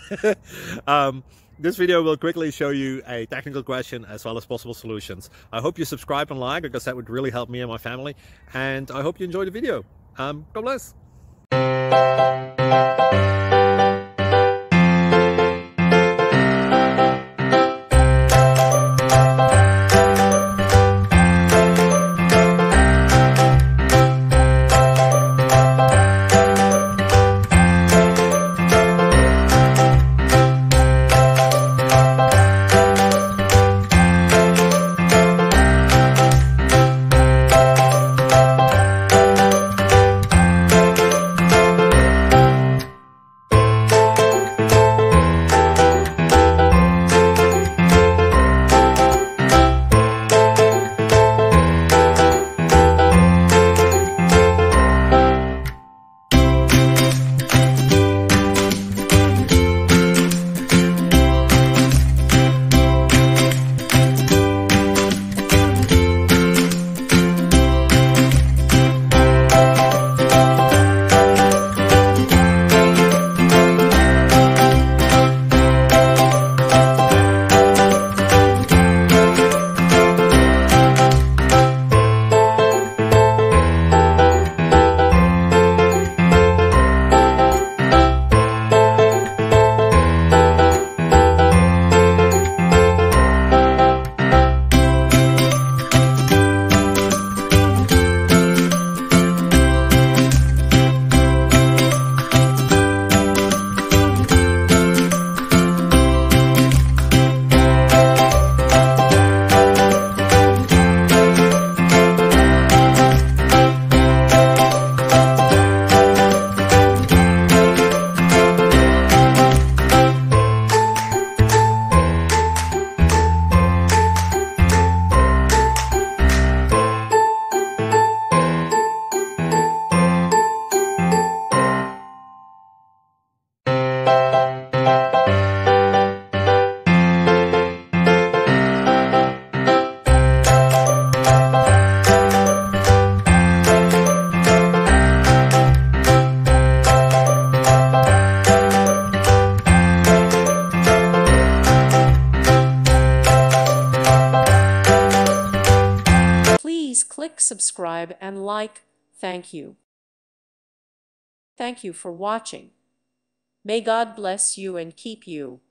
um, this video will quickly show you a technical question as well as possible solutions. I hope you subscribe and like, because that would really help me and my family. And I hope you enjoy the video. God bless. Please click subscribe and like. Thank you. Thank you for watching. May God bless you and keep you.